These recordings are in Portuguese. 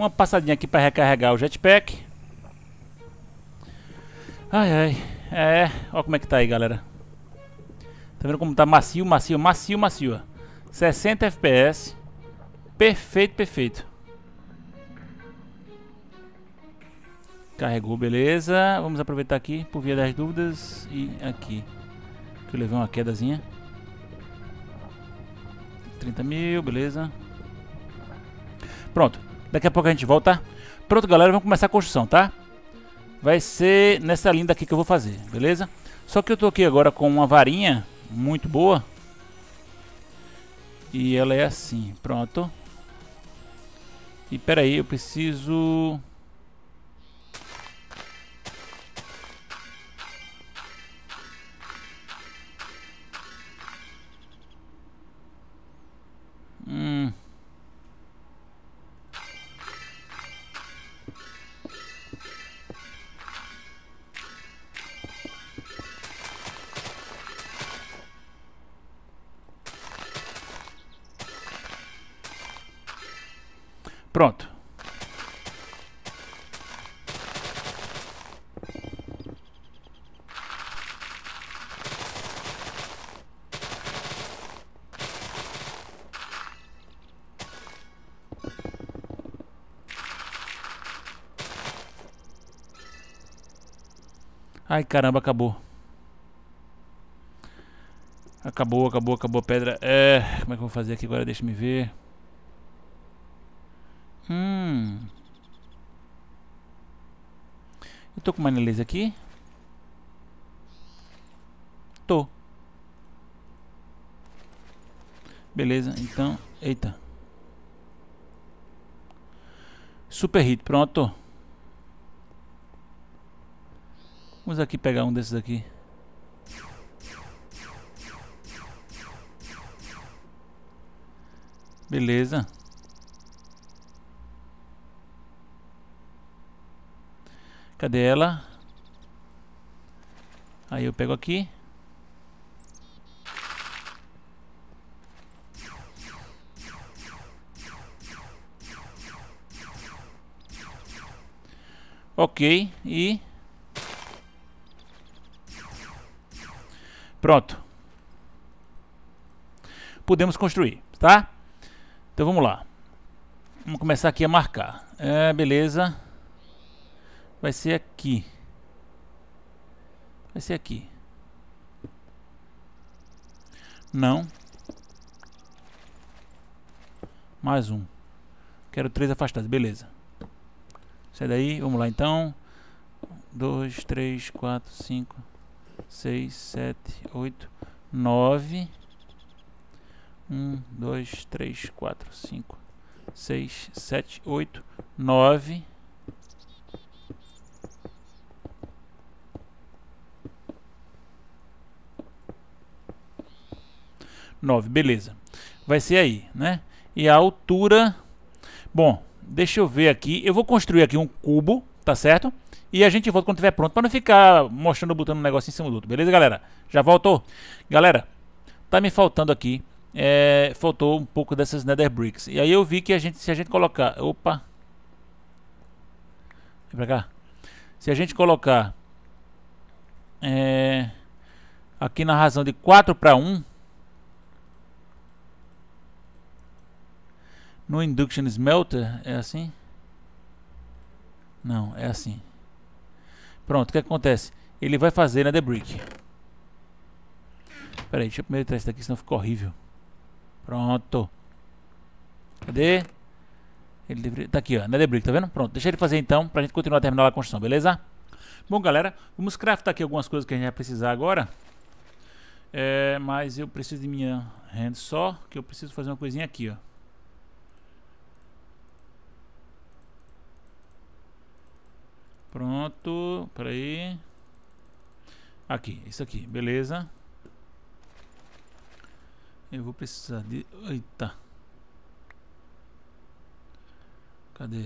Uma passadinha aqui para recarregar o jetpack. Ai, ai. Olha como é que tá aí, galera. Tá vendo como tá macio, macio, macio, macio, ó. 60 FPS. Perfeito, perfeito. Carregou, beleza. Vamos aproveitar aqui, por via das dúvidas. E aqui. Que eu levei uma quedazinha. 30 mil, beleza. Pronto. Daqui a pouco a gente volta. Pronto, galera. Vamos começar a construção, tá? Vai ser nessa linha aqui que eu vou fazer, beleza? Só que eu tô aqui agora com uma varinha muito boa. E ela é assim, pronto. E pera aí, eu preciso... Pronto. Ai, caramba, acabou. Acabou a pedra. Como é que eu vou fazer aqui agora? Deixa me ver. Eu tô com uma análise aqui. Tô. Beleza, então... Eita. Super hit, pronto. Vamos aqui pegar um desses aqui. Beleza. Cadê ela? Aí eu pego aqui. Ok, e... Pronto. Podemos construir, tá? Então vamos lá. Vamos começar aqui a marcar. Beleza. Vai ser aqui. Vai ser aqui. Não. Mais um. Quero 3 afastados, beleza. Sai daí, vamos lá então. 2, 3, 4, 5, 6, 7, 8, 9. 1, 2, 3, 4, 5, 6, 7, 8, 9. Beleza. Vai ser aí, né? E a altura... Bom, deixa eu ver aqui. Eu vou construir aqui um cubo, tá certo? E a gente volta quando estiver pronto, para não ficar mostrando, botando um negócio em cima do outro. Beleza, galera? Já voltou? Galera, tá me faltando aqui. Faltou um pouco dessas Nether Bricks. E aí eu vi que se a gente colocar... Opa! Vem pra cá. Se a gente colocar... aqui na razão de 4 para 1... No Induction Smelter, é assim? Não, é assim. Pronto, o que acontece? Ele vai fazer Nether Brick. Pera aí, deixa eu primeiro tirar isso daqui, senão fica horrível. Pronto. Cadê? Ele deveria... Tá aqui, ó, Nether Brick, tá vendo? Pronto, deixa ele fazer então, pra gente continuar a terminar a construção, beleza? Bom, galera, vamos craftar aqui algumas coisas que a gente vai precisar agora. Mas eu preciso de minha hand só, que eu preciso fazer uma coisinha aqui, ó. Pronto, peraí. Aqui, isso aqui, beleza. Eu vou precisar de... Eita. Cadê?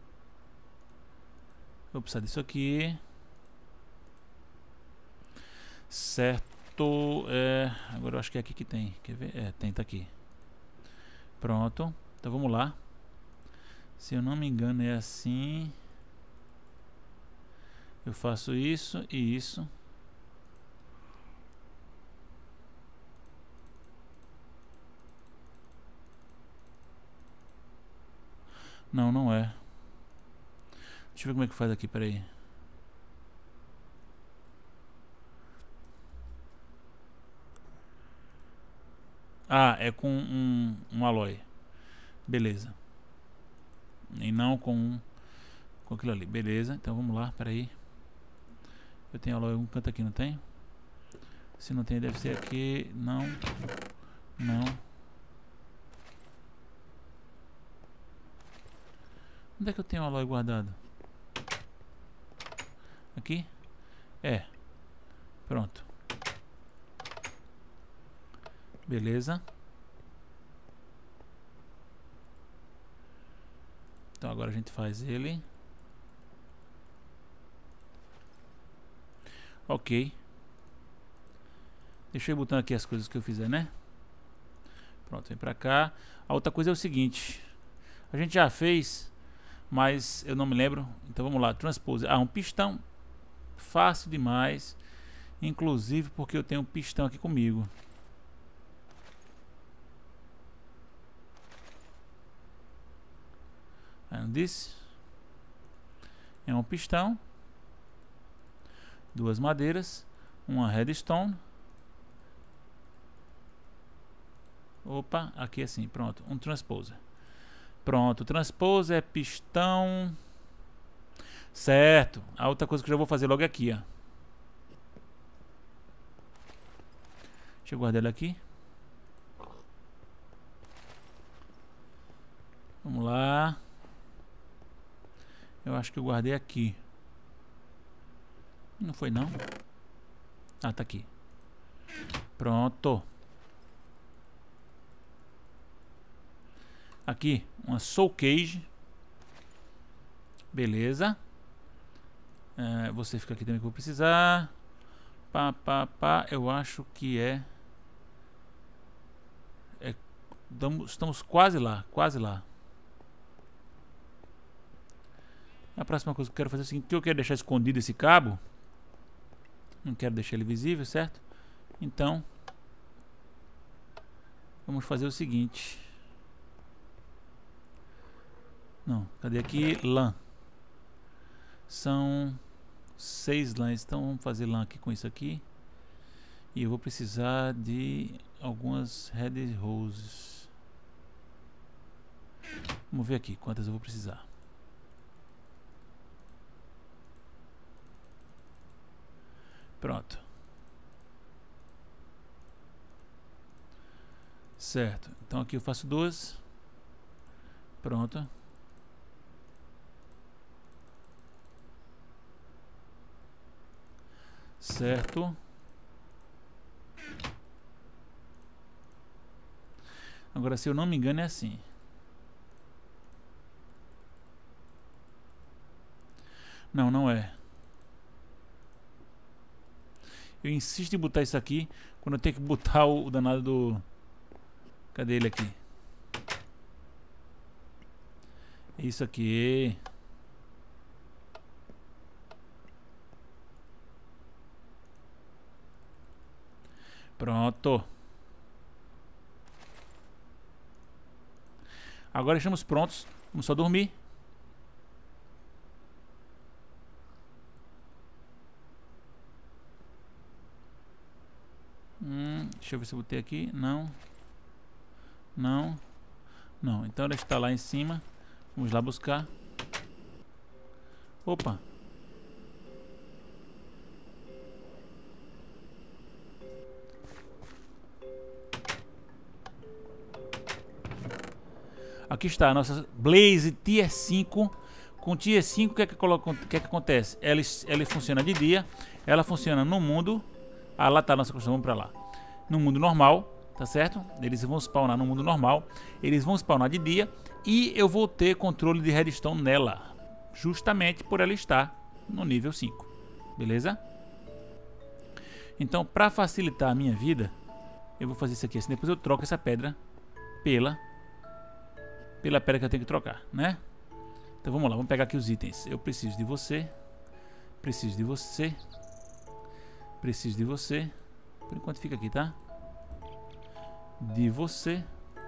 Vou precisar disso aqui. Certo. Agora eu acho que é aqui que tem. Quer ver? Tem, tá aqui. Pronto. Então vamos lá. Se eu não me engano é assim. Eu faço isso e isso. Não, não é. Deixa eu ver como é que faz aqui, peraí. Ah, é com um alloy. Beleza. E não com aquilo ali. Beleza, então vamos lá, peraí. Eu tenho alloy em algum canto aqui, não tem? Se não tem, deve ser aqui. Não. Não. Onde é que eu tenho o alloy guardado? Aqui? É. Pronto. Beleza. Então agora a gente faz ele. Ok. Deixa eu ir botando aqui as coisas que eu fizer, né? Pronto, vem pra cá. A outra coisa é o seguinte. A gente já fez, mas eu não me lembro. Então vamos lá, transpose. Ah, um pistão. Fácil demais. Inclusive porque eu tenho um pistão aqui comigo. Não disse? É um pistão. Duas madeiras. Uma redstone. Opa, aqui assim, pronto. Um transposer. Pronto, transposer é pistão. Certo. A outra coisa que eu já vou fazer logo é aqui, ó. Deixa eu guardar ele aqui. Vamos lá. Eu acho que eu guardei aqui. Não foi não. Ah, tá aqui. Pronto. Aqui, uma soul cage. Beleza. Você fica aqui também que eu vou precisar. Pá. Eu acho que estamos quase lá, quase lá. A próxima coisa que eu quero fazer é o seguinte, que eu quero deixar escondido esse cabo. Não quero deixar ele visível, certo? Então, vamos fazer o seguinte. Não, cadê aqui? LAN. São 6 LANs, então vamos fazer LAN aqui com isso aqui. E eu vou precisar de algumas red roses. Vamos ver aqui quantas eu vou precisar. Pronto. Certo. Então aqui eu faço 2. Pronto. Certo. Agora, se eu não me engano, é assim. Não, não é. Eu insisto em botar isso aqui quando eu tenho que botar o danado do... Cadê ele aqui? Isso aqui. Pronto. Agora estamos prontos. Vamos só dormir. Deixa eu ver se eu botei aqui. Não. Não. Não. Então ela está lá em cima. Vamos lá buscar. Opa. Aqui está a nossa Blaze Tier 5. Com Tier 5, o que é que acontece? Ela funciona de dia. Ela funciona no mundo. Ah, lá está a nossa construção, vamos pra lá. No mundo normal, tá certo? Eles vão spawnar no mundo normal. Eles vão spawnar de dia. E eu vou ter controle de redstone nela. Justamente por ela estar no nível 5. Beleza? Então, para facilitar a minha vida, eu vou fazer isso aqui assim. Depois eu troco essa pedra pela pedra que eu tenho que trocar, né? Então vamos lá, vamos pegar aqui os itens. Eu preciso de você. Preciso de você. Preciso de você. Por enquanto fica aqui, tá? De você.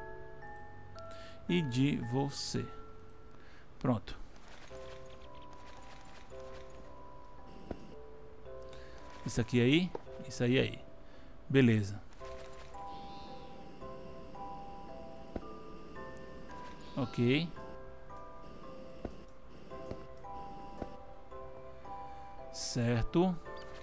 E de você. Pronto. Isso aqui aí. Isso aí aí. Beleza. Ok. Certo.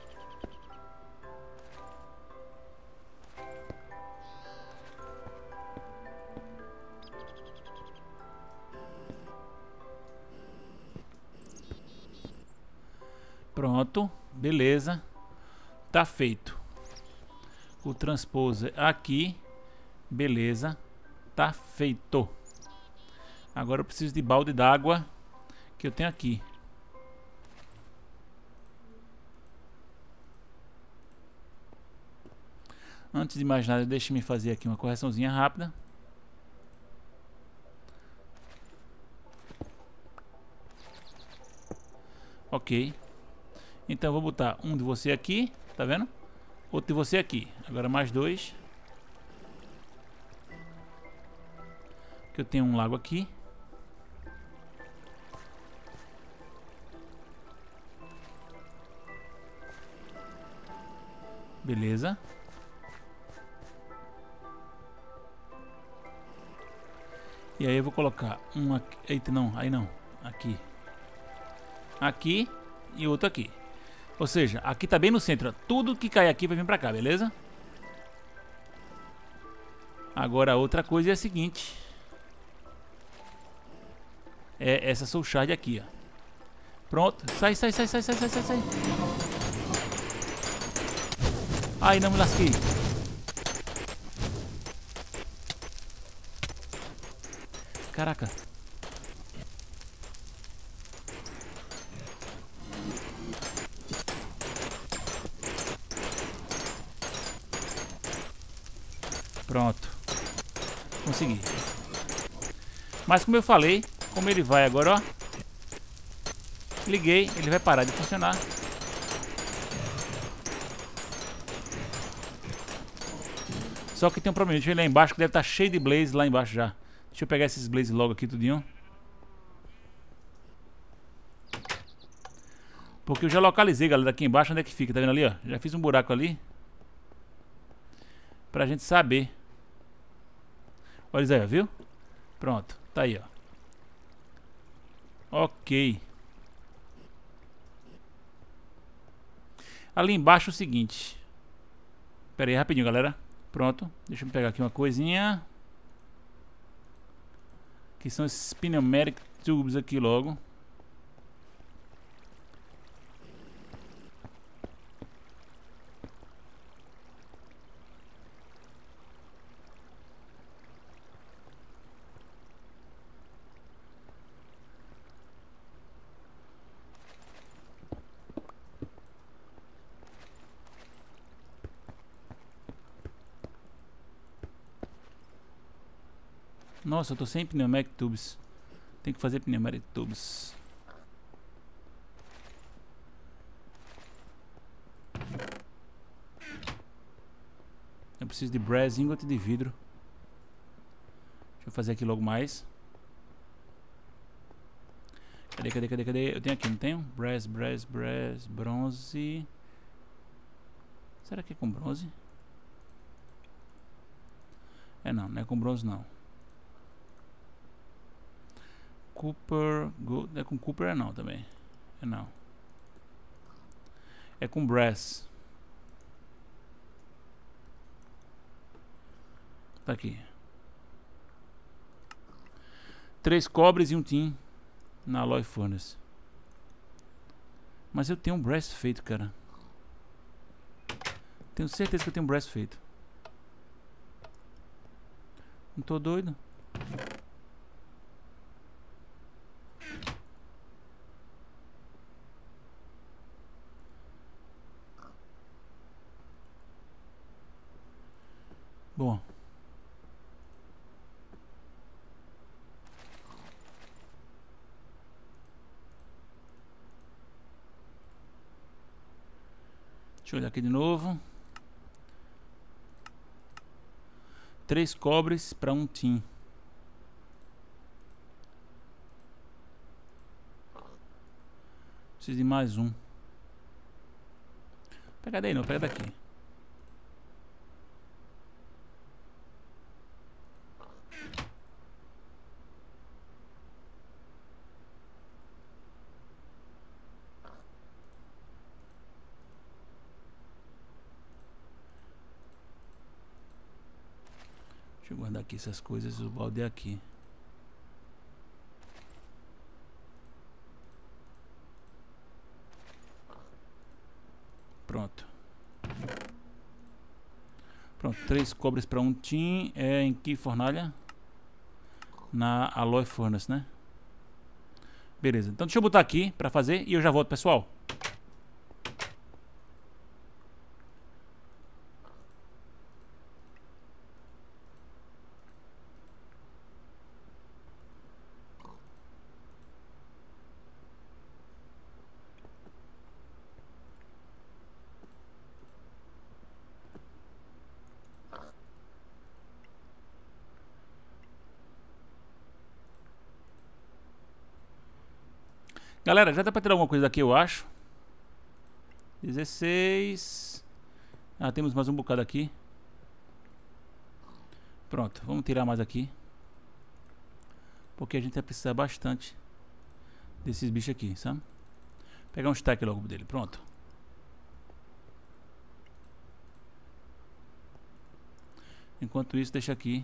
Pronto. Beleza. Tá feito. O transposer aqui. Beleza. Tá feito. Agora eu preciso de balde d'água que eu tenho aqui. Antes de mais nada, deixe-me fazer aqui uma correçãozinha rápida. Ok. Então eu vou botar um de você aqui, tá vendo? Outro de você aqui. Agora mais dois. Que eu tenho um lago aqui. Beleza. E aí eu vou colocar um aqui. Eita, não, aí não. Aqui. Aqui e outro aqui. Ou seja, aqui tá bem no centro. Ó. Tudo que cai aqui vai vir pra cá, beleza? Agora a outra coisa é a seguinte. É essa soul shard aqui, ó. Pronto. Sai, sai, sai, sai, sai, sai, sai, sai. Ai, não me lasquei. Caraca. Pronto. Consegui. Mas como eu falei, como ele vai agora, ó. Liguei, ele vai parar de funcionar. Só que tem um problema, deixa eu ir lá embaixo, que deve estar cheio de blaze lá embaixo já. Deixa eu pegar esses blaze logo aqui, tudinho. Porque eu já localizei, galera, aqui embaixo onde é que fica, tá vendo ali, ó? Já fiz um buraco ali. Pra gente saber. Olha isso aí, viu? Pronto, tá aí, ó. Ok. Ali embaixo é o seguinte. Pera aí, rapidinho, galera. Pronto, deixa eu pegar aqui uma coisinha. Que são esses pneumatic tubes aqui logo. Nossa, eu tô sem pneumatic tubes. Tem que fazer pneumatic tubes. Eu preciso de brass ingot de vidro. Deixa eu fazer aqui logo mais. Cadê, cadê, cadê, cadê? Eu tenho aqui, não tenho? Brass, brass, brass, bronze. Será que é com bronze? É não, não é com bronze não. Copper, gold, é com copper é não também. É não. É com brass. Tá aqui. 3 cobres e um tin na alloy furnace. Mas eu tenho um brass feito, cara. Tenho certeza que eu tenho um brass feito. Não tô doido. Bom. Deixa eu olhar aqui de novo. 3 cobres para um tin. Preciso de mais um. Pega daí não, pega daqui. Deixa eu guardar aqui essas coisas, o balde é aqui. Pronto. Pronto, 3 cobres para um tin. É em que fornalha? Na Alloy Furnace, né? Beleza, então deixa eu botar aqui para fazer e eu já volto, pessoal. Galera, já dá pra tirar alguma coisa daqui, eu acho. 16. Ah, temos mais um bocado aqui. Pronto, vamos tirar mais aqui. Porque a gente vai precisar bastante desses bichos aqui, sabe? Pegar um stack logo dele, pronto. Enquanto isso, deixa aqui.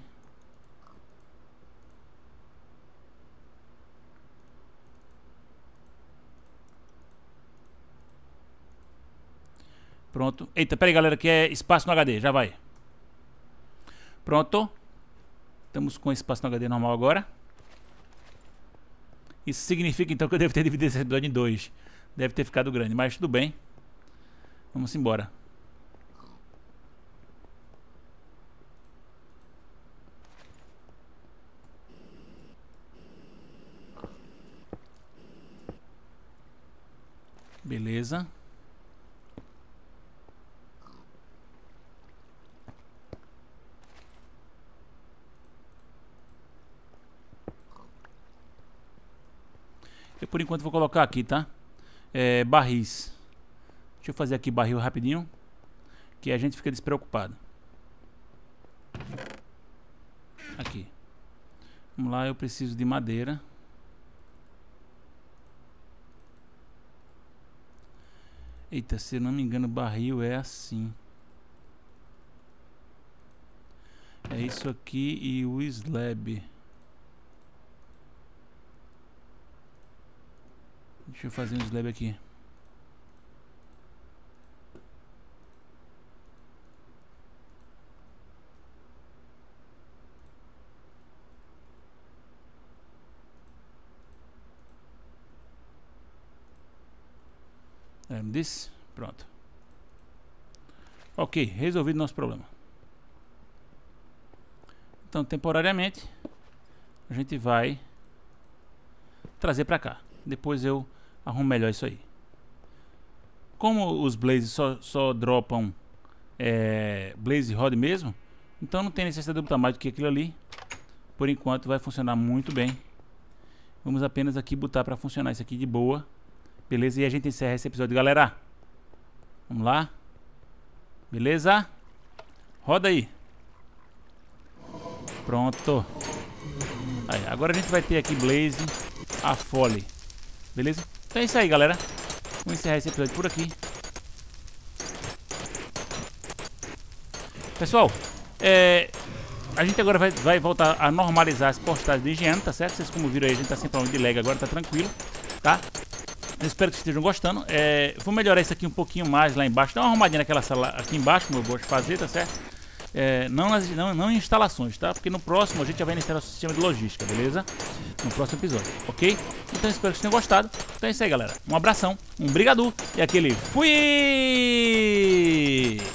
Pronto. Eita, pera aí, galera, que é espaço no HD, já vai. Pronto. Estamos com espaço no HD normal agora. Isso significa então que eu devo ter dividido esse episódio em 2. Deve ter ficado grande, mas tudo bem. Vamos embora. Beleza. Eu por enquanto vou colocar aqui, tá? Barris. Deixa eu fazer aqui barril rapidinho, que a gente fica despreocupado. Aqui. Vamos lá, eu preciso de madeira. Eita, se eu não me engano, barril é assim. É isso aqui e o slab. Deixa eu fazer um slab aqui. Desse? Pronto. Ok, resolvido nosso problema. Então, temporariamente, a gente vai trazer pra cá. Depois eu arrumo melhor isso aí. Como os blazes só dropam blaze rod mesmo, então não tem necessidade de botar mais do que aquilo ali. Por enquanto vai funcionar muito bem. Vamos apenas aqui botar para funcionar isso aqui de boa. Beleza? E a gente encerra esse episódio, galera. Vamos lá. Beleza? Roda aí. Pronto. Aí, agora a gente vai ter aqui blaze a folly. Beleza? Então é isso aí, galera. Vamos encerrar esse episódio por aqui. Pessoal, a gente agora vai voltar a normalizar as postagens de higiene, tá certo? Vocês como viram aí, a gente tá sem problema de lag agora, tá tranquilo, tá? Eu espero que vocês estejam gostando. Vou melhorar isso aqui um pouquinho mais lá embaixo. Dá uma arrumadinha naquela sala aqui embaixo, como eu gosto de fazer, tá certo? Não em instalações, tá? Porque no próximo a gente já vai iniciar o sistema de logística, beleza? No próximo episódio, ok? Então espero que vocês tenham gostado. Então é isso aí, galera. Um abração, um brigadu e aquele fui!